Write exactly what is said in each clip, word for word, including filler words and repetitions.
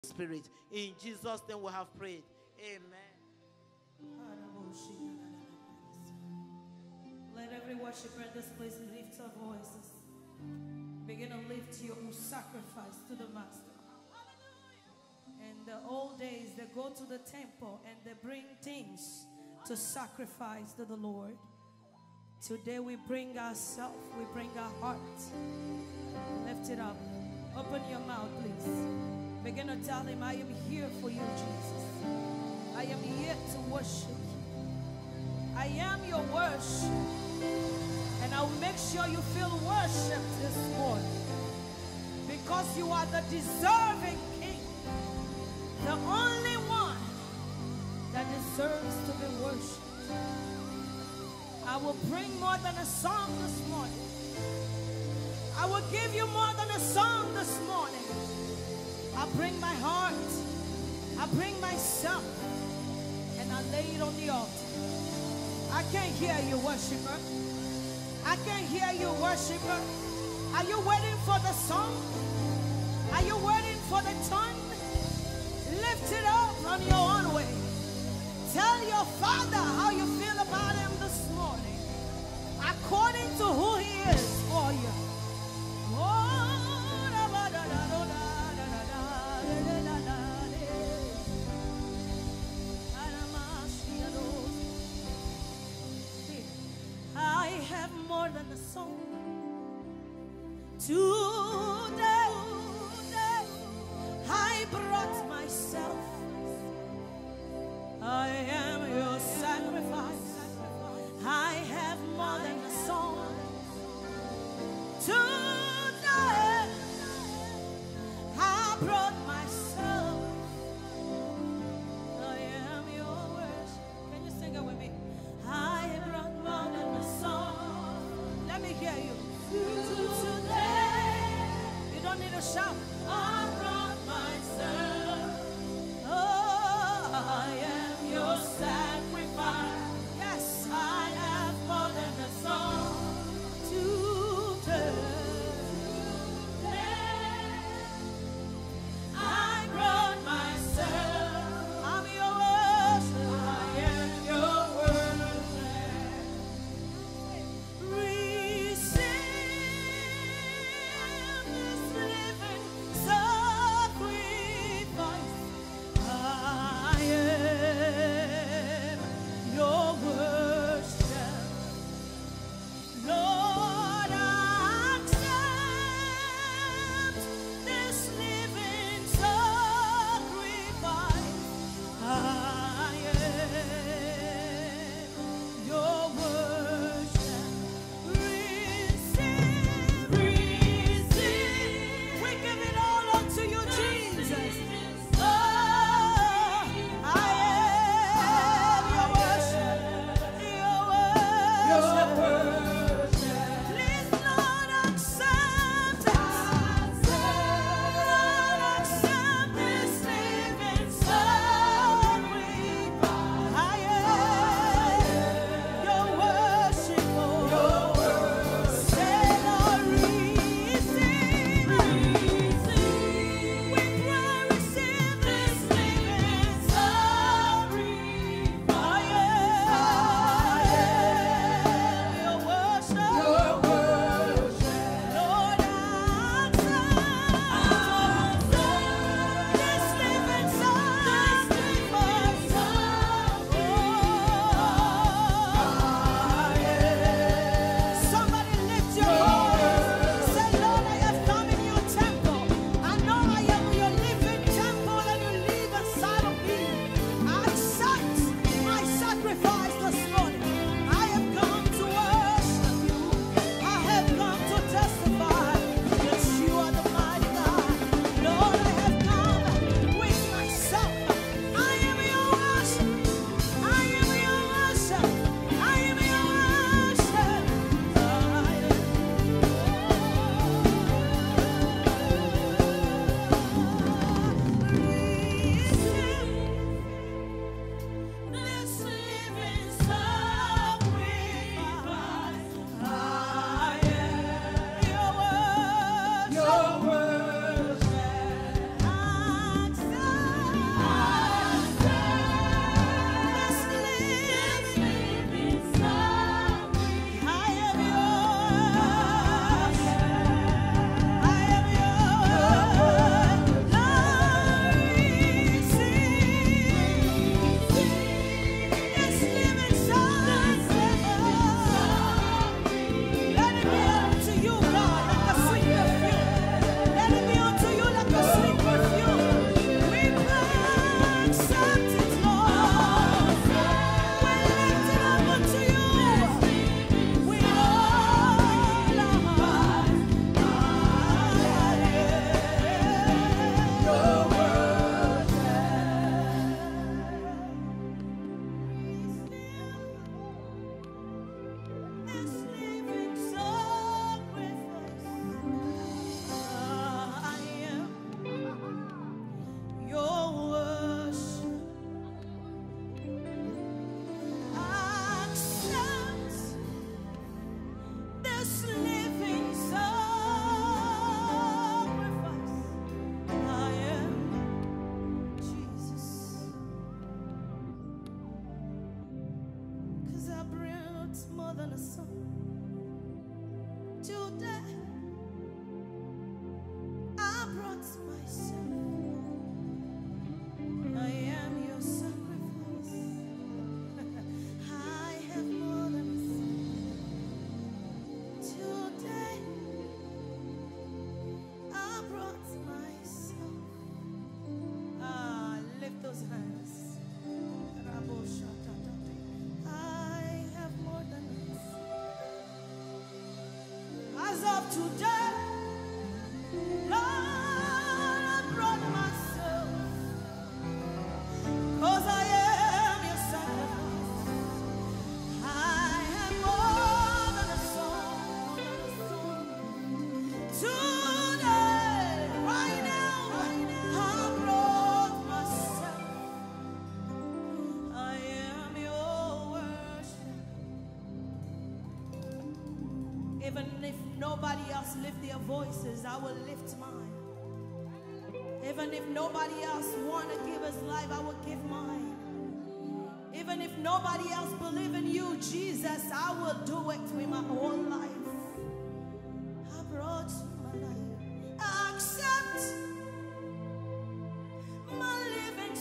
Spirit. In Jesus' name we have prayed. Amen. Let every worshiper in this place lift our voices. Begin to lift your sacrifice to the Master. In the old days, they go to the temple and they bring things to sacrifice to the Lord. Today we bring ourselves, we bring our hearts. Lift it up. Open your mouth, please. Begin to tell him, I am here for you, Jesus. I am here to worship you. I am your worship. And I will make sure you feel worshipped this morning. Because you are the deserving King. The only one that deserves to be worshipped. I will bring more than a song this morning. I will give you more than a song this morning. I bring my heart. I bring myself. And I lay it on the altar. I can't hear you, worshiper. I can't hear you, worshiper. Are you waiting for the song? Are you waiting for the tune? Lift it up on your own way. Tell your Father how you feel about him this morning. According to who he is for you. I have more than a song. Today, I brought myself. I am your sacrifice. I have more than a song. Today, I brought myself. I am your worship. Can you sing it with me? I brought more than a song. Let me hear you. Today. song. Today I brought myself. I am your sacrifice. I have more than a song. Today I brought myself. Ah, lift those hands. I have more than this. As of today, Lord, I brought myself, 'cause I am your sacrifice. I have more than a song, today, right now, I brought myself. I am your worship. Even if nobody else lift their voices, I will lift mine. Even if nobody else want to give his life, I will give mine. Even if nobody else believe in you, Jesus, I will do it with my whole life. I brought my life. Accept my living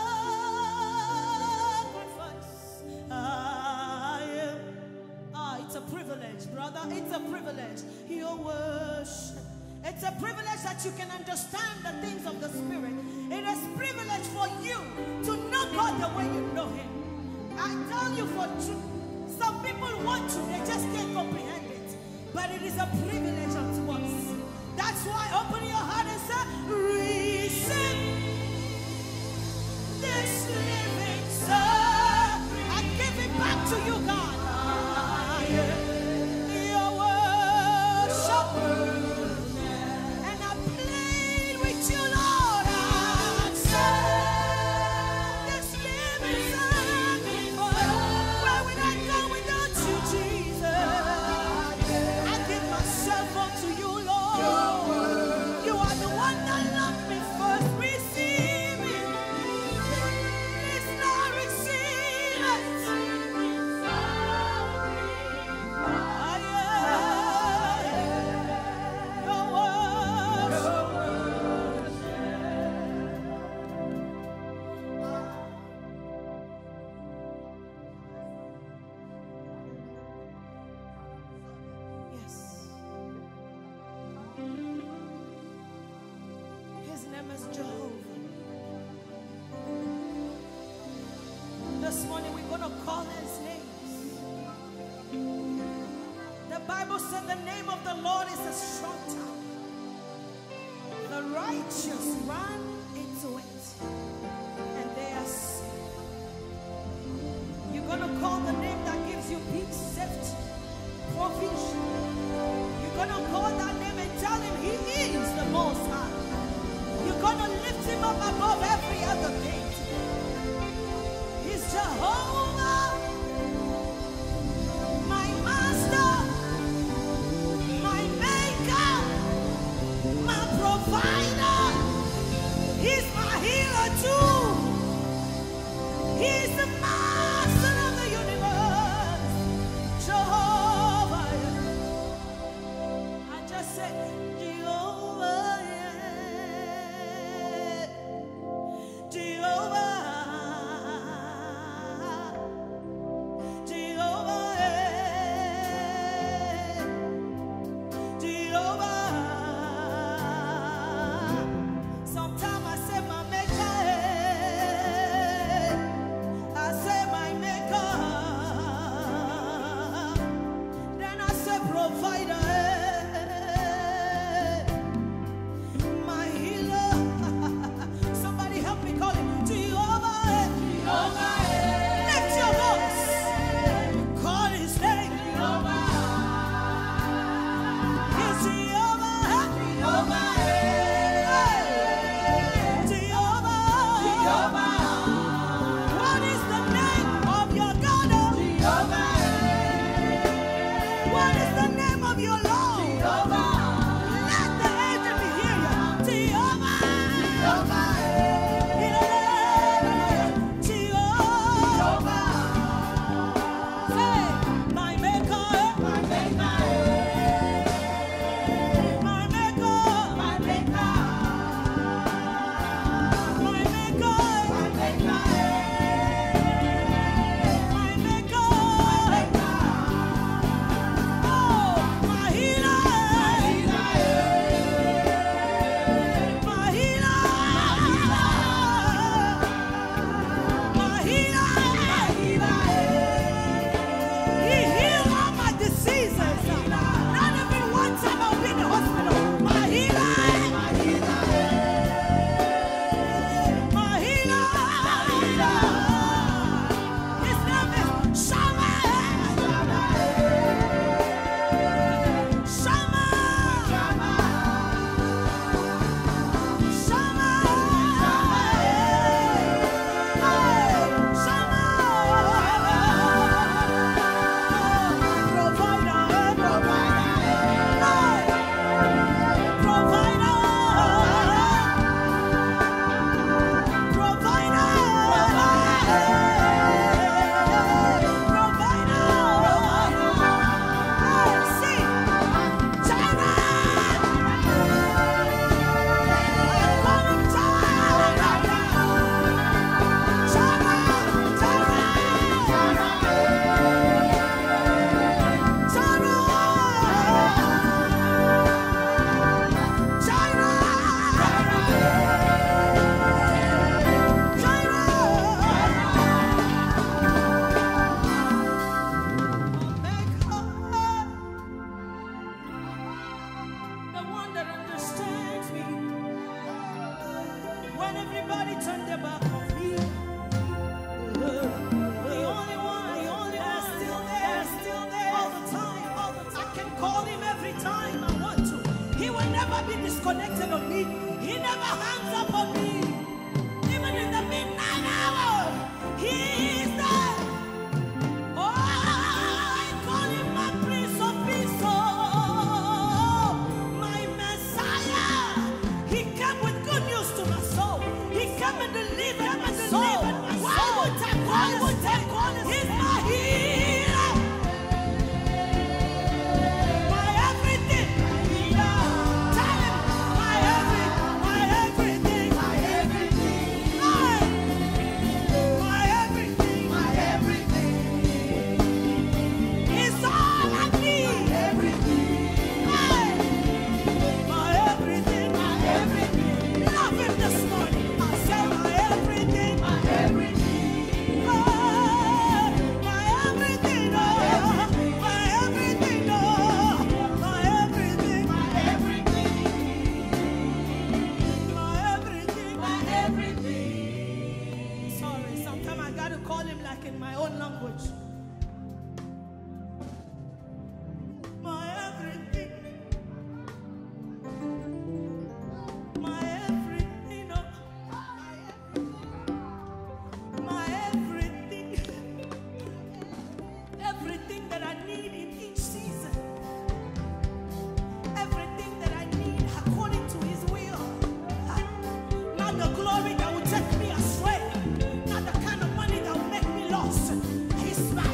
sacrifice. I am. Ah, it's a privilege, brother. It's a privilege. Your worship. It's a privilege that you can understand the things of the Spirit. It is privilege for you to know God the way you know Him. I tell you for truth. Some people want to, they just can't comprehend it. But it is a privilege unto us. That's why open your heart and say, receive this living sacrifice. I give it back to you, God. I am your worship. And I plead with you, Lord. Accept this living sacrifice. Where would I go without you, Jesus? I give myself unto you, Lord. You are the one that loved me first. Receive it. Please, Lord, receive it. I am your worship. Yes. His name is Jehovah. This morning we're going to call his names. The Bible said the name of the Lord is a strong tower. The righteous run into it, and they are safe. You're going to call the name that gives you peace, safety, provision. You're going to call that name and tell him he is the Most High. You're going to lift him up above every other thing. He's Jehovah, my master, my maker, my provider. He's my healer too. He's the master of the universe. Jehovah. I just said Jehovah. Jehovah. My maker. Everybody turn their back on me. The only one, the only one still there, still there all the time, all the time. I can call him every time I want to. He will never be disconnected on me. He never hangs up on me. Even in the midnight hour, he is there. Oh, I call him my Prince of Peace. Oh, my Messiah. He came with good news to my soul. He came and delivered my soul. Why would I call him? He's my healer. My everything. Tell him, my everything, my everything, my everything. My everything, my everything. It's all I need. Everything. My everything, my everything. Love him this morning. I say my everything, my everything. Oh, my everything, oh, my everything, oh, my everything, my everything, my everything, my everything. Sorry, sometimes I gotta call him like in my own language. My everything, my everything, oh, my everything, everything that I need in each season, everything that I need according to his will. Not the glory that will take me astray, not the kind of money that will make me lost. He's my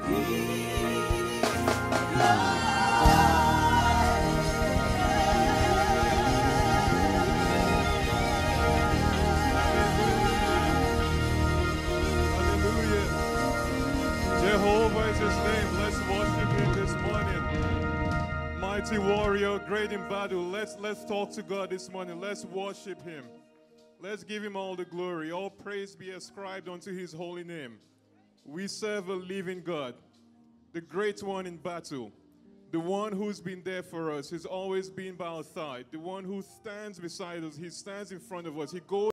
Jehovah is his name. Let's worship him this morning. Mighty warrior, great in battle. Let's, let's talk to God this morning. Let's worship him. Let's give him all the glory. All praise be ascribed unto his holy name. We serve a living God, the great one in battle, the one who's been there for us, who's always been by our side, the one who stands beside us. He stands in front of us. He goes